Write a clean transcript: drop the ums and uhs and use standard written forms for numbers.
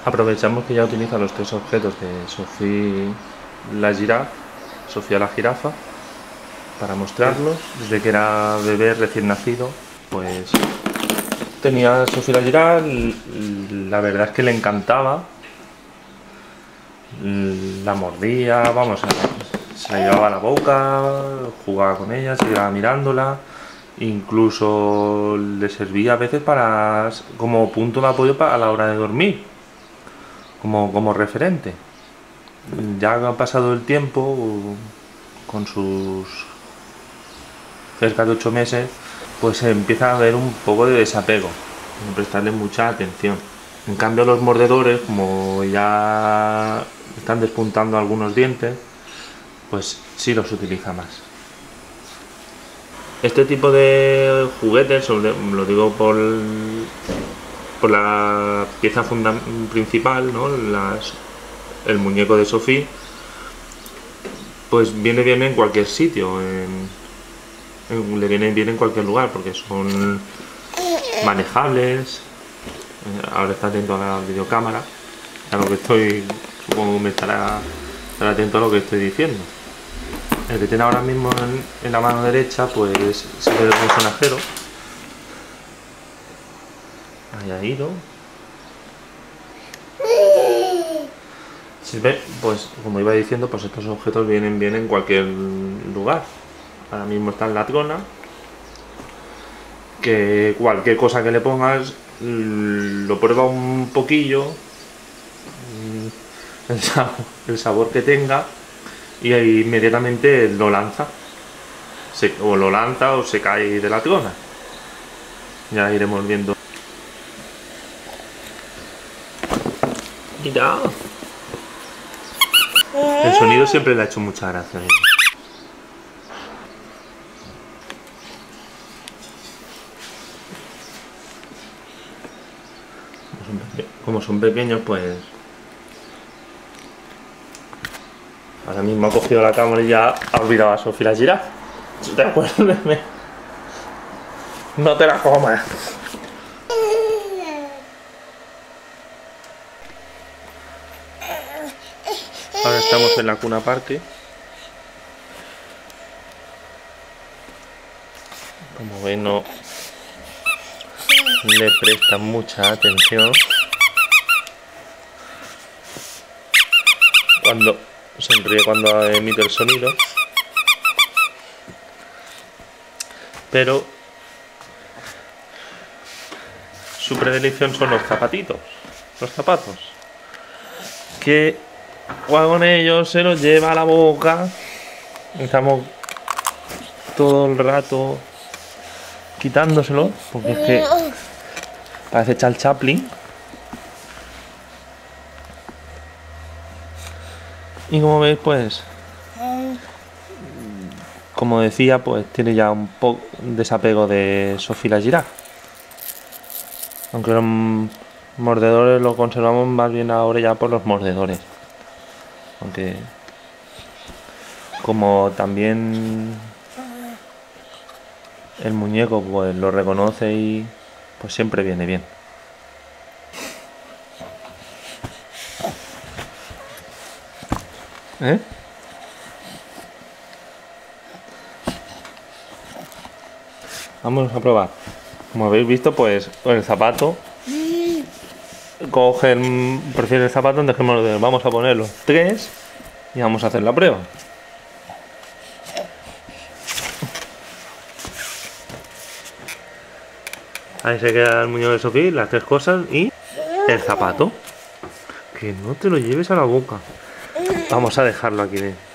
Aprovechamos que ya utiliza los tres objetos de Sofía la jirafa, para mostrarlos. Desde que era bebé recién nacido, pues tenía Sofía la jirafa, la verdad es que le encantaba, la mordía, vamos, se la llevaba a la boca, jugaba con ella, se quedaba mirándola, incluso le servía a veces como punto de apoyo a la hora de dormir, como referente. Ya ha pasado el tiempo, con sus cerca de 8 meses, pues se empieza a ver un poco de desapego, sin prestarle mucha atención. En cambio, los mordedores, como ya están despuntando algunos dientes, pues sí los utiliza más. Este tipo de juguetes, lo digo por la pieza principal, ¿no? El muñeco de Sofía, pues viene bien en cualquier sitio, le viene bien en cualquier lugar, porque son manejables. Ahora está atento a la videocámara, a lo que supongo que me estará atento a lo que estoy diciendo. El que tiene ahora mismo en la mano derecha, pues se ve un sonajero. Ahí ha ido. Si ve, pues como iba diciendo, pues estos objetos vienen bien en cualquier lugar. Ahora mismo está en la trona, que cualquier cosa que le pongas lo prueba un poquillo, el sabor que tenga, y ahí inmediatamente lo lanza. O lo lanza o se cae de la trona. Ya iremos viendo. Mira. El sonido siempre le ha hecho mucha gracia. Como son pequeños, pues ahora mismo ha cogido la cámara y ya ha olvidado a Sofía la jirafa. Devuélveme. No te la comas. Ahora estamos en la cuna aparte. Como ven, no le presta mucha atención. Sonríe cuando emite el sonido. Pero su predilección son los zapatitos, los zapatos, que juega con ellos, se los lleva a la boca. Estamos todo el rato quitándoselos, porque es que parece Charles Chaplin. Y como veis, pues, como decía, pues tiene ya un poco desapego de Sofía la jirafa. Aunque los mordedores lo conservamos más bien ahora ya por los mordedores. Aunque como también el muñeco pues lo reconoce y pues siempre viene bien. Vamos a probar. Como habéis visto, pues el zapato prefiere el zapato, dejémoslo de. Vamos a poner los 3 y vamos a hacer la prueba. Ahí se queda el muñeco de Sofía, las 3 cosas y el zapato. Que no te lo lleves a la boca. Vamos a dejarlo aquí.